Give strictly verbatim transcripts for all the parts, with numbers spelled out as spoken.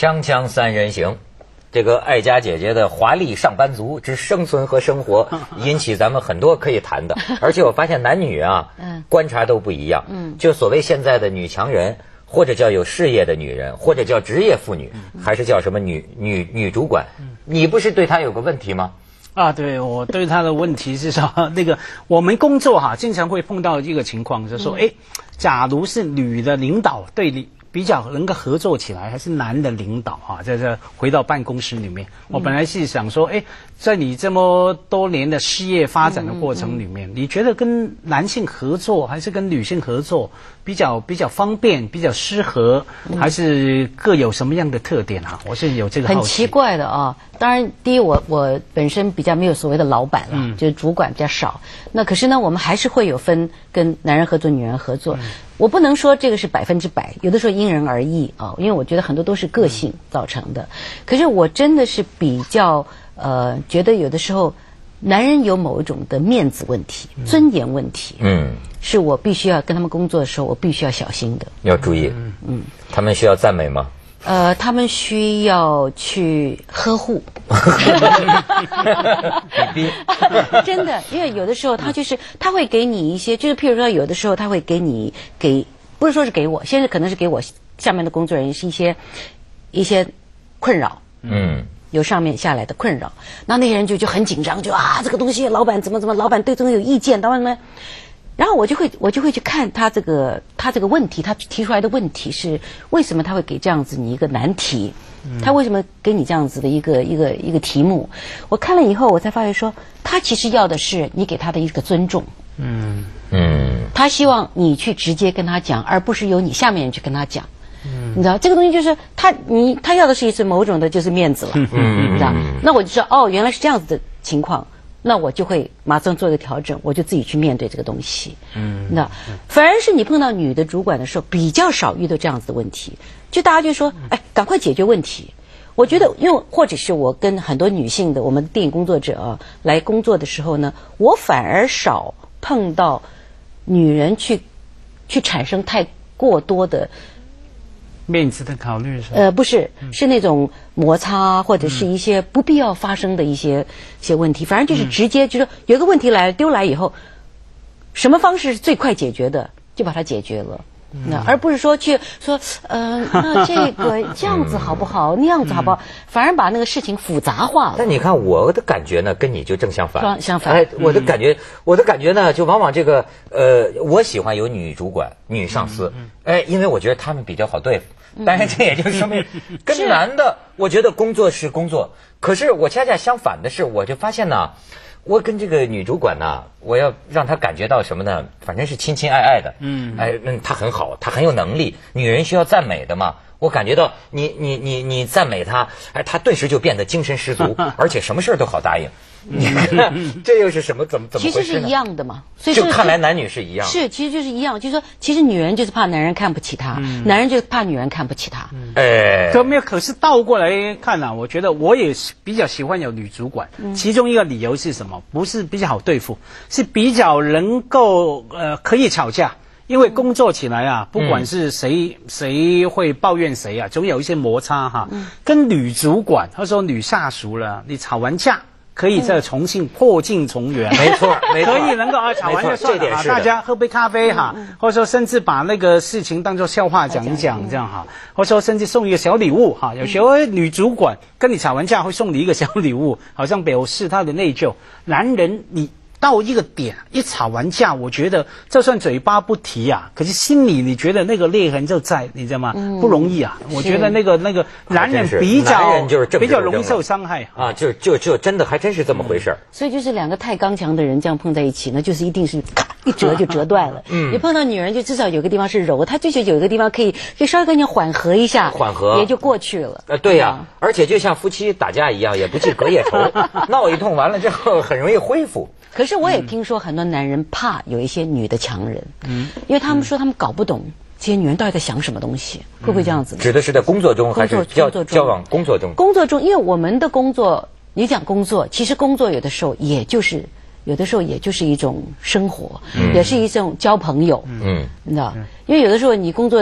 锵锵三人行，这个爱家姐姐的华丽上班族之生存和生活，引起咱们很多可以谈的。而且我发现男女啊，观察都不一样。嗯，就所谓现在的女强人，或者叫有事业的女人，或者叫职业妇女，还是叫什么女女女主管，你不是对她有个问题吗？ 啊，对，我对他的问题是说，那个我们工作哈，经常会碰到一个情况，就是说，哎、嗯，假如是女的领导对你比较能够合作起来，还是男的领导啊，在这回到办公室里面，我本来是想说，哎，在你这么多年的事业发展的过程里面，嗯嗯、你觉得跟男性合作还是跟女性合作比较比较方便，比较适合，嗯、还是各有什么样的特点啊？我是有这个好奇。 很奇怪的啊。当然，第一，我我本身比较没有所谓的老板了，嗯、就是主管比较少。那可是呢，我们还是会有分跟男人合作、女人合作。嗯、我不能说这个是百分之百，有的时候因人而异啊，因为我觉得很多都是个性造成的。可是我真的是比较呃，觉得有的时候男人有某一种的面子问题、嗯、尊严问题，嗯，是我必须要跟他们工作的时候，我必须要小心的， 要注意。嗯嗯，他们需要赞美吗？ 呃，他们需要去呵护，真的，因为有的时候他就是他会给你一些，就是譬如说有的时候他会给你给，不是说是给我，现在可能是给我下面的工作人员是一些一些困扰，嗯，由上面下来的困扰，那那些人就就很紧张，就啊这个东西老板怎么怎么，老板对这个有意见，老板怎么。然后我就会我就会去看他这个他这个问题，他提出来的问题是为什么他会给这样子你一个难题，他为什么给你这样子的一个一个一个题目？我看了以后，我才发现说，他其实要的是你给他的一个尊重。嗯嗯，他希望你去直接跟他讲，而不是由你下面人去跟他讲。嗯，你知道这个东西就是他你他要的是一次某种的就是面子了。嗯，你知道？那我就说哦，原来是这样子的情况。那我就会马上做一个调整，我就自己去面对这个东西。嗯，那反而是你碰到女的主管的时候，比较少遇到这样子的问题，就大家就说，哎，赶快解决问题。我觉得，因为或者是我跟很多女性的我们电影工作者啊来工作的时候呢，我反而少碰到女人去去产生太过多的。 面子的考虑是吧？ 呃，不是，是那种摩擦或者是一些不必要发生的一些一些问题，反正就是直接就是有一个问题来丢来以后，什么方式是最快解决的，就把它解决了。那而不是说去说，呃，那这个这样子好不好？那样子好不好？反而把那个事情复杂化了。 但你看我的感觉呢，跟你就正相反。 相反， 哎，我的感觉，我的感觉呢，就往往这个，呃，我喜欢有女主管、女上司，哎，因为我觉得她们比较好对付。但是这也就说明，跟男的，我觉得工作是工作。可是我恰恰相反的是，我就发现呢。我跟这个女主管呢，我要让她感觉到什么呢？反正是亲亲爱爱的，嗯，哎，嗯，她很好，她很有能力。女人需要赞美的嘛，我感觉到你你你你赞美她，哎，她顿时就变得精神十足，而且什么事儿都好答应。你看，这又是什么？怎么怎么回事呢？ 其实是一样的嘛，所以就看来男女是一样。 是，其实就是一样，就是说，其实女人就是怕男人看不起她，嗯、男人就是怕女人看不起他。嗯、 哎，可没有，可是倒过来看啊，我觉得我也比较喜欢有女主管。嗯、其中一个理由是什么？不是比较好对付，是比较能够呃可以吵架。因为工作起来啊，不管是谁、嗯、谁会抱怨谁啊，总有一些摩擦哈。嗯、跟女主管或者说女下属了，你吵完架。可以再重新破镜重圆， 没错，没错， 可以能够啊，吵完就算了，大家喝杯咖啡哈，或者说甚至把那个事情当作笑话讲一讲，这样哈，或者说甚至送一个小礼物哈。有时候女主管跟你吵完架会送你一个小礼物，好像表示她的内疚。男人你。到一个点，一吵完架，我觉得就算嘴巴不提啊，可是心里你觉得那个裂痕就在，你知道吗？嗯、不容易啊。我觉得那个那个男人比较男人就是比较容易受伤害啊，就就就真的还真是这么回事、嗯、 所以就是两个太刚强的人这样碰在一起，那就是一定是咔一折就折断了。嗯，你碰到女人就至少有个地方是柔，她就是有一个地方可以就稍微跟你缓和一下， 缓和也就过去了。 呃，对呀、啊嗯，而且就像夫妻打架一样，也不记隔夜仇，闹一通完了之后很容易恢复。 可是我也听说很多男人怕有一些女的强人，嗯，因为他们说他们搞不懂这些女人到底在想什么东西，会不会这样子呢？ 指的是在工作中还是交交往工作中？ 工作中，因为我们的工作，你讲工作，其实工作有的时候也就是有的时候也就是一种生活，嗯、也是一种交朋友，嗯，你知道，因为有的时候你工作的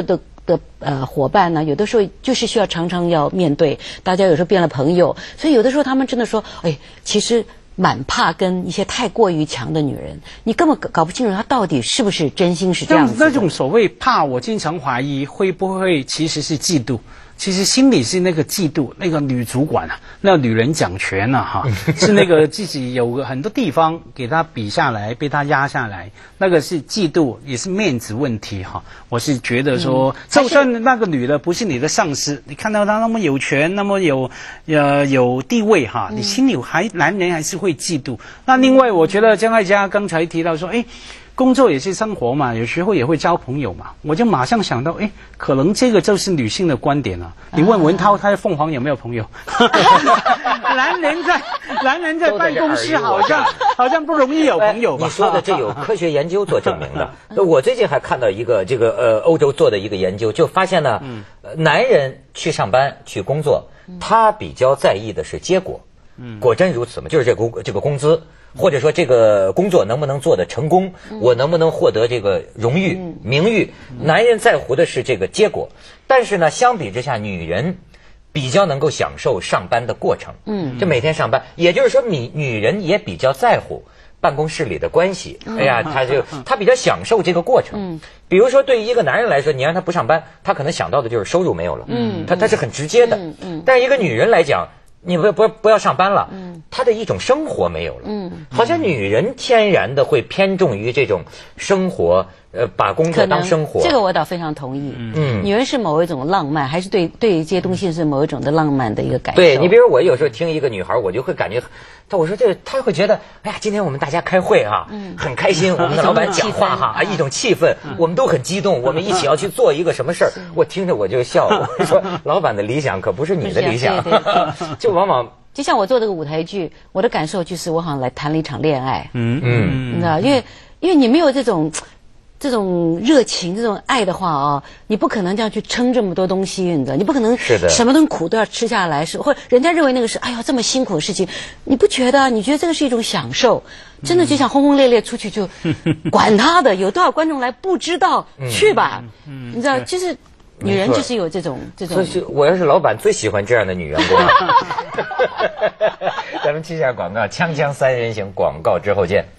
的呃伙伴呢，有的时候就是需要常常要面对，大家有时候变了朋友，所以有的时候他们真的说，哎，其实蛮怕跟一些太过于强的女人，你根本搞搞不清楚她到底是不是真心是这样子的。 那种所谓怕，我经常怀疑会不会其实是嫉妒。其实心里是那个嫉妒，那个女主管啊，那个女人掌权啊，哈，是那个自己有很多地方给她比下来，被她压下来，那个是嫉妒，也是面子问题哈。我是觉得说，嗯、就算那个女的不是你的上司，你看到她那么有权，那么有呃有地位哈，你心里还男人还是会嫉妒。那另外，我觉得江爱嘉刚才提到说，哎。工作也是生活嘛，有时候也会交朋友嘛，我就马上想到，哎，可能这个就是女性的观点啊。你问文涛，他在凤凰有没有朋友？男人在男人在办公室好像好像不容易有朋友吧？ 你说的这有科学研究做证明的。我最近还看到一个这个呃欧洲做的一个研究，就发现呢，呃、男人去上班去工作，他比较在意的是结果。果真如此吗？就是这个工这个工资。或者说这个工作能不能做得成功，我能不能获得这个荣誉、名誉？男人在乎的是这个结果，但是呢，相比之下，女人比较能够享受上班的过程。嗯，就每天上班，也就是说，女女人也比较在乎办公室里的关系。哎呀，他就他比较享受这个过程。嗯，比如说对于一个男人来说，你让他不上班，他可能想到的就是收入没有了。嗯，他他是很直接的。嗯嗯，但是一个女人来讲。你不不不要上班了，嗯，她的一种生活没有了，嗯，好像女人天然的会偏重于这种生活，呃，把工作当生活。 这个我倒非常同意，嗯，女人是某一种浪漫，还是对对这些东西是某一种的浪漫的一个感受。 对你，比如我有时候听一个女孩，我就会感觉，她我说这她会觉得，哎呀，今天我们大家开会啊，嗯，很开心，我们的老板讲话哈，啊，一种气氛，我们都很激动，我们一起要去做一个什么事儿，我听着我就笑，我说老板的理想可不是你的理想，就。往往就像我做这个舞台剧，我的感受就是我好像来谈了一场恋爱。嗯嗯，你知道，因为因为你没有这种这种热情、这种爱的话啊，你不可能这样去撑这么多东西，你知道，你不可能什么顿苦都要吃下来，是或者人家认为那个是哎呀这么辛苦的事情，你不觉得？你觉得这个是一种享受？真的就想轰轰烈烈出去就管他的，有多少观众来不知道，去吧，你知道，就是。女人就是有这种这种， 所以我要是老板，最喜欢这样的女员工。咱们去下广告，锵锵三人行，广告之后见。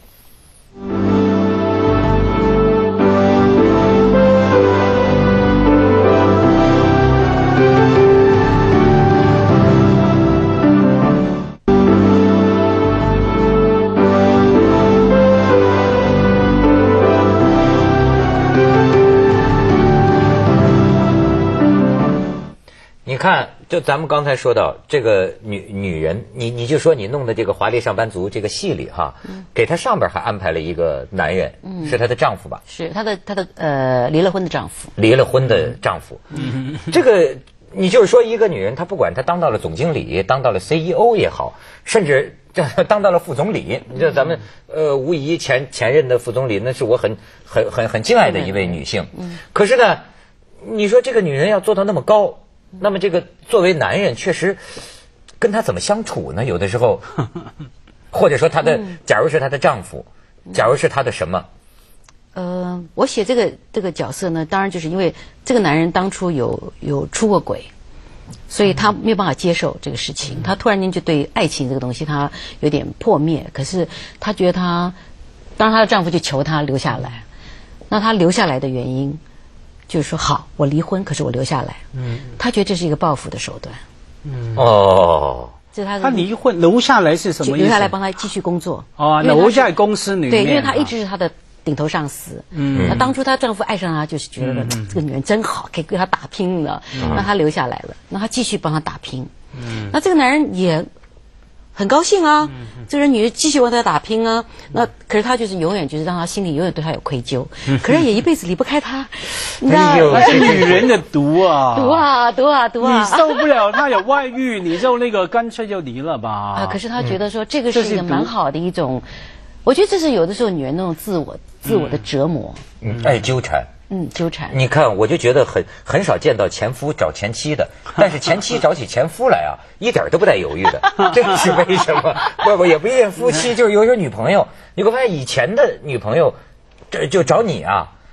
你看，就咱们刚才说到这个女女人，你你就说你弄的这个华丽上班族这个戏里哈，嗯、给她上边还安排了一个男人，嗯、是她的丈夫吧？ 是她的她的呃离了婚的丈夫。 离了婚的丈夫，嗯、这个你就是说一个女人，她不管她当到了总经理，当到了 C E O 也好，甚至当到了副总理，你知道咱们呃吴仪前前任的副总理，那是我很很很很敬爱的一位女性。嗯、可是呢，你说这个女人要做到那么高。那么这个作为男人，确实跟她怎么相处呢？有的时候，或者说她的，假如是她的丈夫，假如是她的什么？ 呃，我写这个这个角色呢，当然就是因为这个男人当初有有出过轨，所以他没有办法接受这个事情。他突然间就对爱情这个东西他有点破灭，可是他觉得他，当然她的丈夫就求她留下来，那她留下来的原因。就是说好，我离婚，可是我留下来。嗯，他觉得这是一个报复的手段。嗯，哦，这是他他离婚留下来是什么意思？ 留下来帮他继续工作。 哦，留在公司里面。 对，因为他一直是他的顶头上司。嗯，那当初她丈夫爱上她，就是觉得这个女人真好，可以为她打拼的，让她留下来了，那他继续帮她打拼。嗯，那这个男人也。很高兴啊，嗯、这个女人继续为他打拼啊。那可是他就是永远就是让他心里永远对他有愧疚，嗯、可是也一辈子离不开他。 哎呦，是女人的毒啊！ 毒啊，毒啊，毒啊！ 你受不了他有外遇，你就那个干脆就离了吧。 啊，可是他觉得说这个是一个蛮好的一种，我觉得这是有的时候女人那种自我自我的折磨， 嗯，爱纠缠。 嗯，纠缠。 你看，我就觉得很很少见到前夫找前妻的，但是前妻找起前夫来啊，一点都不带犹豫的，这是为什么？不不，也不一定夫妻，就是有时候女朋友，你会发现以前的女朋友，这就找你啊，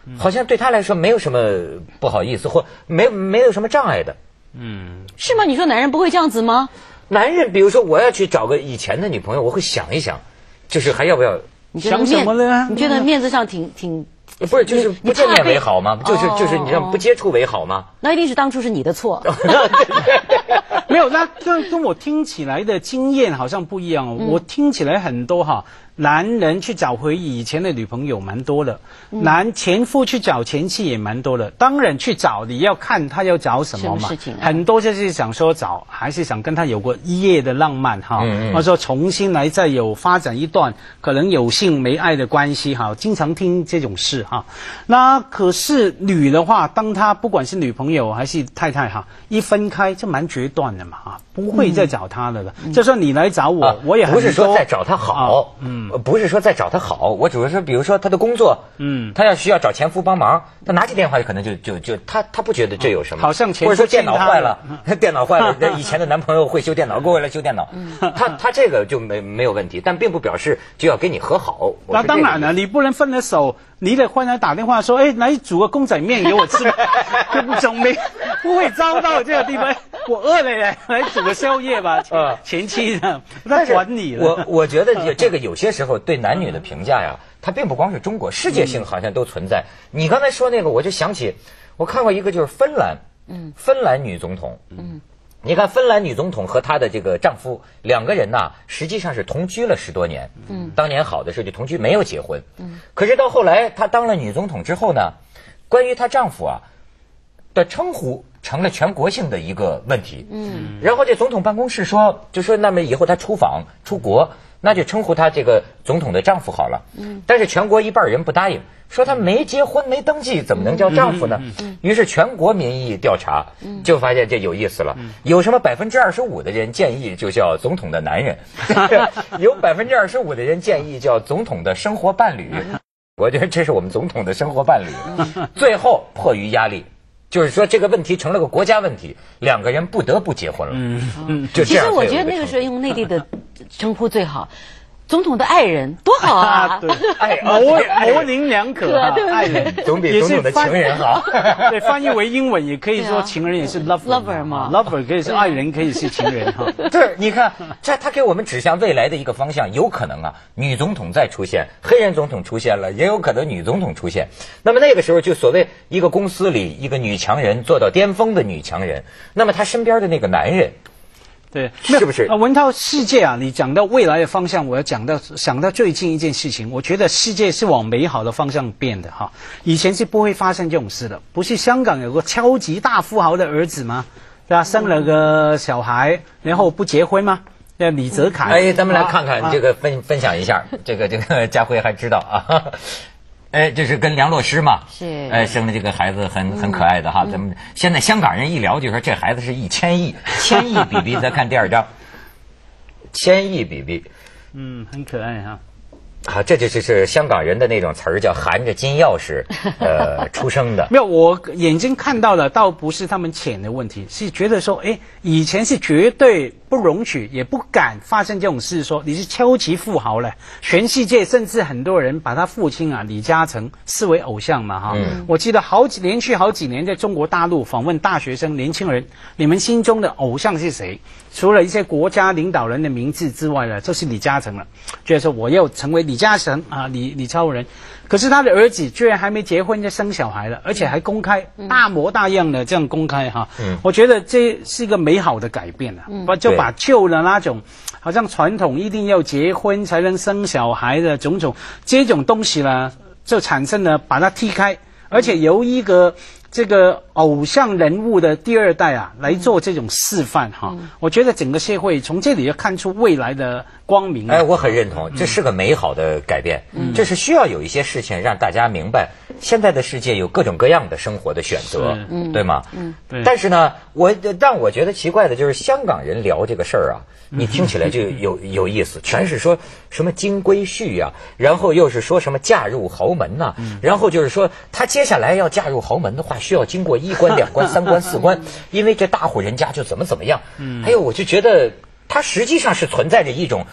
好像对他来说没有什么不好意思，或没没有什么障碍的。 嗯， 是吗？你说男人不会这样子吗？ 男人，比如说我要去找个以前的女朋友，我会想一想，就是还要不要？ 你觉得想什么呢？ 你觉得面子上挺挺？ 不是，就是不见面为好吗？就是就是你让不接触为好吗？ 那一定是当初是你的错。 没有，那跟跟我听起来的经验好像不一样哦。嗯、我听起来很多哈，男人去找回以前的女朋友蛮多的，嗯、男前夫去找前妻也蛮多的。当然去找你要看他要找什么嘛， 什么事情啊、 很多就是想说找，还是想跟他有过一夜的浪漫哈，嗯嗯或者说重新来再有发展一段可能有性没爱的关系哈，经常听这种事哈。那可是女的话，当她不管是女朋友还是太太哈，一分开就蛮决断的嘛哈，不会再找他的了。嗯、就说你来找我，啊、我也很不是说再找他好， 啊、嗯， 不是说再找他好，我主要是比如说他的工作，嗯，他要需要找前夫帮忙，他拿起电话可能就就就他他不觉得这有什么， 好像前夫或者说电脑坏了，电脑坏了，以前的男朋友会修电脑，过来修电脑，他他这个就没没有问题，但并不表示就要跟你和好。 那当然了，你不能分了手。你得忽然打电话说，哎，来煮个公仔面给我吃，就总没不会遭到这个地方。我饿了耶，来煮个宵夜吧。前前妻呢，他管你了。 我我觉得这个有些时候对男女的评价呀，它并不光是中国，世界性好像都存在。你刚才说那个，我就想起我看过一个，就是芬兰，嗯，芬兰女总统，嗯。你看，芬兰女总统和她的这个丈夫两个人呐，实际上是同居了十多年。嗯，当年好的时候就同居，没有结婚。嗯，可是到后来她当了女总统之后呢，关于她丈夫啊的称呼成了全国性的一个问题。嗯，然后这总统办公室说，就说那么以后她出访出国，那就称呼她这个总统的丈夫好了。嗯，但是全国一半人不答应。说他没结婚没登记，怎么能叫丈夫呢？于是全国民意调查，就发现这有意思了。有什么百分之二十五的人建议就叫总统的男人，有百分之二十五的人建议叫总统的生活伴侣。我觉得这是我们总统的生活伴侣。最后迫于压力，就是说这个问题成了个国家问题，两个人不得不结婚了。嗯嗯，就这样。 其实我觉得那个时候用内地的称呼最好。总统的爱人多好啊！ 对，爱模模棱两可啊，爱人总比总统的情人好。 对，翻译为英文也可以说情人也是 lover 嘛 ，lover 可以是爱人，可以是情人哈。 对，你看，这他给我们指向未来的一个方向，有可能啊，女总统再出现，黑人总统出现了，也有可能女总统出现。那么那个时候，就所谓一个公司里一个女强人做到巅峰的女强人，那么她身边的那个男人。 对， 是不是啊？文涛，世界啊，你讲到未来的方向，我要讲到想到最近一件事情，我觉得世界是往美好的方向变的哈。以前是不会发生这种事的，不是香港有个超级大富豪的儿子吗？对吧？生了个小孩，然后不结婚吗？叫李泽楷。 哎，咱们来看看这个分、啊、分享一下，这个这个家辉还知道啊。哎，这是跟梁洛施嘛？ 是。 哎，生的这个孩子很很可爱的哈。咱们现在香港人一聊就说这孩子是一千亿，千亿比比。再看第二张，千亿比比。 嗯，很可爱哈。 啊，这就是是香港人的那种词儿，叫含着金钥匙，呃，出生的。 没有，我眼睛看到的倒不是他们钱的问题，是觉得说，哎，以前是绝对不容许，也不敢发生这种事，说你是超级富豪了，全世界甚至很多人把他父亲啊李嘉诚视为偶像嘛，哈。嗯、我记得好几连续好几年在中国大陆访问大学生、年轻人，你们心中的偶像是谁？除了一些国家领导人的名字之外呢，就是李嘉诚了。觉得说我要成为李嘉诚啊，李李超人。可是他的儿子居然还没结婚就生小孩了，而且还公开、嗯、大模大样的这样公开哈。嗯，我觉得这是一个美好的改变了，嗯、就把旧的那种好像传统一定要结婚才能生小孩的种种这种东西呢，就产生了把它踢开，而且由一个这个偶像人物的第二代啊来做这种示范哈，嗯、我觉得整个社会从这里要看出未来的光明。 哎，我很认同，这是个美好的改变。嗯，这是需要有一些事情让大家明白，现在的世界有各种各样的生活的选择，嗯、对吗？嗯，对。但是呢，我让我觉得奇怪的就是香港人聊这个事儿啊，你听起来就有有意思，全是说什么金龟婿呀、啊，然后又是说什么嫁入豪门呐、啊，嗯、然后就是说他接下来要嫁入豪门的话，需要经过一关、两关、三关、四关，因为这大户人家就怎么怎么样。嗯，还有我就觉得它实际上是存在着一种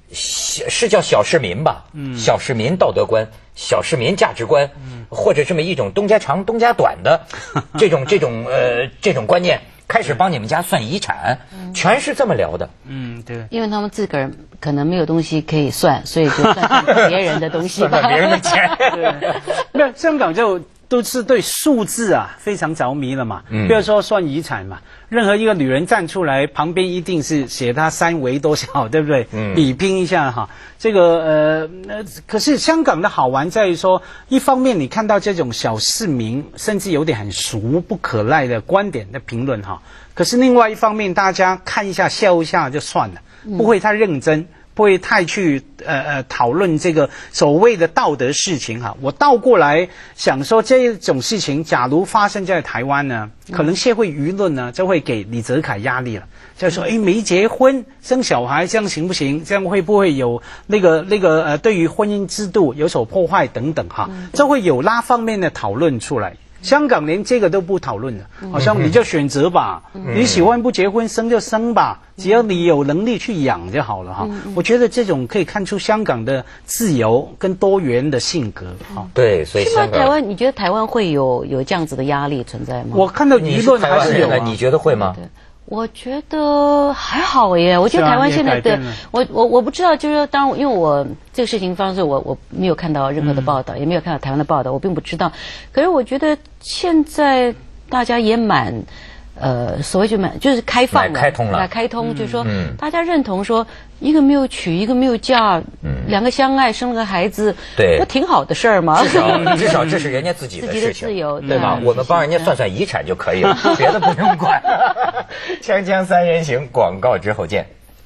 是叫小市民吧？嗯，小市民道德观、小市民价值观，嗯，或者这么一种东家长东家短的这种这种呃这种观念，开始帮你们家算遗产，嗯、全是这么聊的。 嗯，对， 因为他们自个儿可能没有东西可以算，所以就算别人的东西吧， 算别人的钱。 对，那香港就都是对数字啊非常着迷了嘛。嗯，比如说算遗产嘛。任何一个女人站出来，旁边一定是写她三围多少，对不对？嗯，比拼一下哈。这个呃呃，可是香港的好玩在于说，一方面你看到这种小市民，甚至有点很俗不可耐的观点的评论哈。可是另外一方面，大家看一下笑一下就算了，不会太认真。不会太去呃呃讨论这个所谓的道德事情哈。我倒过来想说，这种事情假如发生在台湾呢，可能社会舆论呢就会给李泽楷压力了，就说哎没结婚生小孩这样行不行？这样会不会有那个那个呃对于婚姻制度有所破坏等等哈，就会有那方面的讨论出来。香港连这个都不讨论了，好像你就选择吧，嗯、你喜欢不结婚生就生吧，只要你有能力去养就好了哈。嗯、我觉得这种可以看出香港的自由跟多元的性格哈。 对，所以香港台湾，你觉得台湾会有有这样子的压力存在吗？ 我看到舆论还是有、啊， 你觉得会吗？ 对我觉得还好耶，我觉得台湾现在的，我我我不知道，就是说，当然因为我这个事情发生，我我没有看到任何的报道，嗯、也没有看到台湾的报道，我并不知道。可是我觉得现在大家也蛮，呃，所谓就蛮就是开放了， 开通了， 开通，就是说，嗯、大家认同说，一个没有娶，一个没有嫁，嗯、两个相爱生了个孩子， 对， 不挺好的事儿吗？ 至少至少这是人家自己的事情， 自己的自由， 对吧？我们帮人家算算遗产就可以了，别的不用管。锵锵三人行，广告之后见。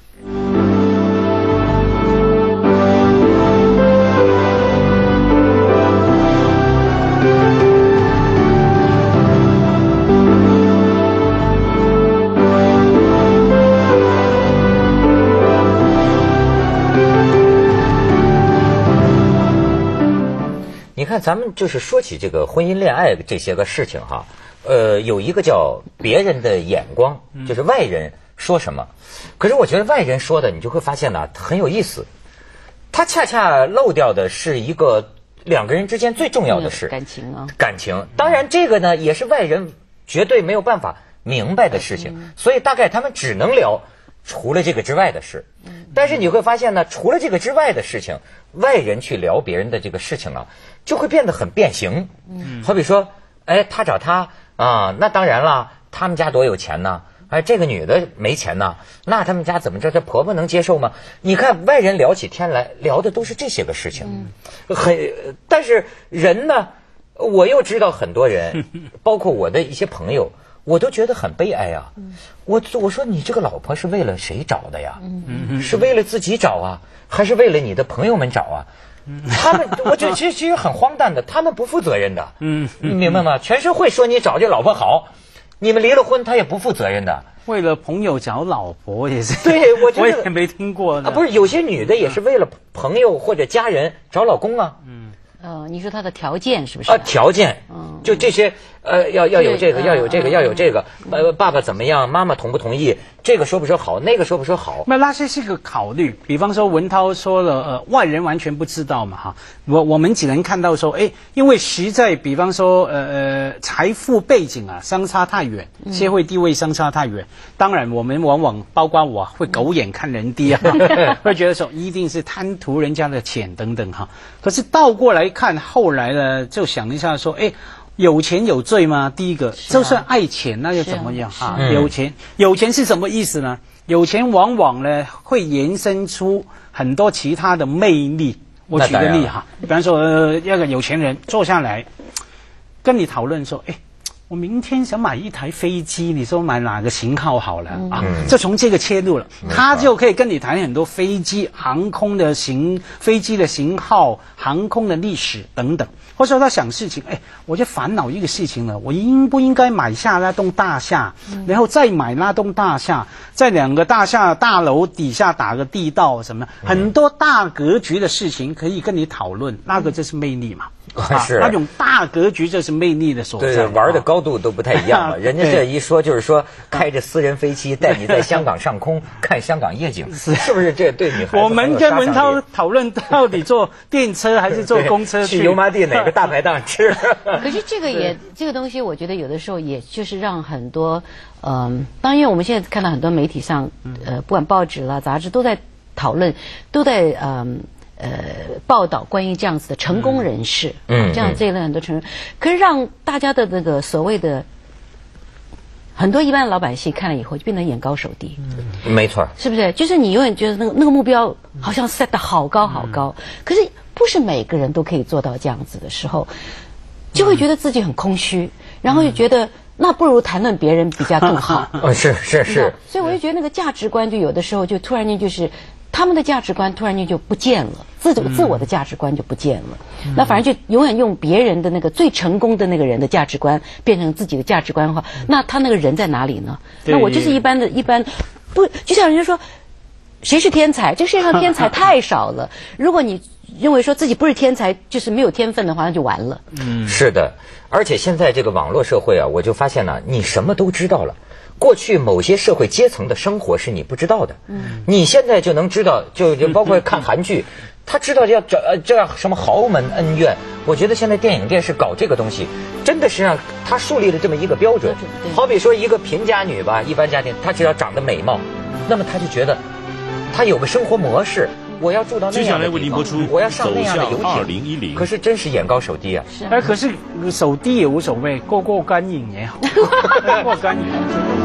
你看，咱们就是说起这个婚姻恋爱这些个事情哈，呃，有一个叫别人的眼光，就是外人说什么。可是我觉得外人说的，你就会发现呢，很有意思。他恰恰漏掉的是一个两个人之间最重要的事， 感情啊， 感情。当然，这个呢也是外人绝对没有办法明白的事情，所以大概他们只能聊除了这个之外的事。但是你会发现呢，除了这个之外的事情，外人去聊别人的这个事情啊，就会变得很变形。嗯，好比说，哎，他找他啊，那当然了，他们家多有钱呢。哎，这个女的没钱呢，那他们家怎么着？这婆婆能接受吗？你看外人聊起天来，聊的都是这些个事情，嗯、很。但是人呢，我又知道很多人，包括我的一些朋友。我都觉得很悲哀啊！嗯、我我说你这个老婆是为了谁找的呀？嗯、是为了自己找啊，还是为了你的朋友们找啊？嗯、他们，我觉得其实其实很荒诞的，他们不负责任的。嗯，你明白吗？全社会说你找这老婆好，你们离了婚他也不负责任的。 为了朋友找老婆也是。 对，我觉得我也没听过啊，不是有些女的也是为了朋友或者家人找老公啊。嗯。 呃，你说他的条件是不是？ 啊，条件，嗯，就这些，呃，要要有这个，要有这个，要有这个，呃，爸爸怎么样，妈妈同不同意，这个说不说好，那个说不说好？ 那那些是个考虑，比方说文涛说了，呃，外人完全不知道嘛，哈，我我们只能看到说，哎，因为实在，比方说，呃呃，财富背景啊相差太远，社会地位相差太远，当然我们往往包括我会狗眼看人低啊，会觉得说一定是贪图人家的钱等等哈，可是倒过来看，后来呢，就想一下说，哎，有钱有罪吗？第一个，啊、就算爱钱，那又怎么样啊？啊有钱，有钱是什么意思呢？有钱往往呢会延伸出很多其他的魅力。我举个例哈，比方说，呃，那个有钱人坐下来跟你讨论说，哎。我明天想买一台飞机，你说买哪个型号好了、嗯、啊？就从这个切入了，嗯、他就可以跟你谈很多飞机、航空的型、飞机的型号、航空的历史等等。或者说他想事情，哎，我就烦恼一个事情了，我应不应该买下那栋大厦，嗯、然后再买那栋大厦，在两个大厦大楼底下打个地道什么，嗯、很多大格局的事情可以跟你讨论，那个就是魅力嘛。 是那种大格局，这是魅力的所在。 对，玩的高度都不太一样了。人家这一说就是说，开着私人飞机带你在香港上空看香港夜景，是不是？这对女孩子我们跟文涛讨论到底坐电车还是坐公车去油麻地哪个大排档吃？ 可是这个也这个东西，我觉得有的时候也就是让很多，嗯，当然因为我们现在看到很多媒体上，呃，不管报纸啦、杂志都在讨论，都在嗯。呃，报道关于这样子的成功人士，嗯，这样这一类很多成功，可是让大家的那个所谓的很多一般的老百姓看了以后，就变得眼高手低， 嗯，没错， 是不是？就是你永远觉得那个那个目标好像 set 得好高好高，嗯，可是不是每个人都可以做到这样子的时候，就会觉得自己很空虚，然后就觉得。那不如谈论别人比较更好。 哦，是是是。 所以我就觉得那个价值观，就有的时候就突然间就是他们的价值观突然间就不见了，自嗯自我的价值观就不见了。嗯，那反而就永远用别人的那个最成功的那个人的价值观变成自己的价值观的话，那他那个人在哪里呢？那我就是一般的一般，不就像人家说，谁是天才？这个世界上天才太少了。如果你认为说自己不是天才，就是没有天分的话，那就完了。 嗯，是的。而且现在这个网络社会啊，我就发现呢，你什么都知道了。过去某些社会阶层的生活是你不知道的，嗯，你现在就能知道，就就包括看韩剧，他知道要找呃这样什么豪门恩怨。我觉得现在电影电视搞这个东西，真的是让他树立了这么一个标准。好比说一个贫家女吧，一般家庭，她只要长得美貌，那么她就觉得她有个生活模式。我要住到那样的地方，我要上那样的游艇，可是真是眼高手低啊！ 哎，可是手低也无所谓，过过干瘾也好，过干瘾。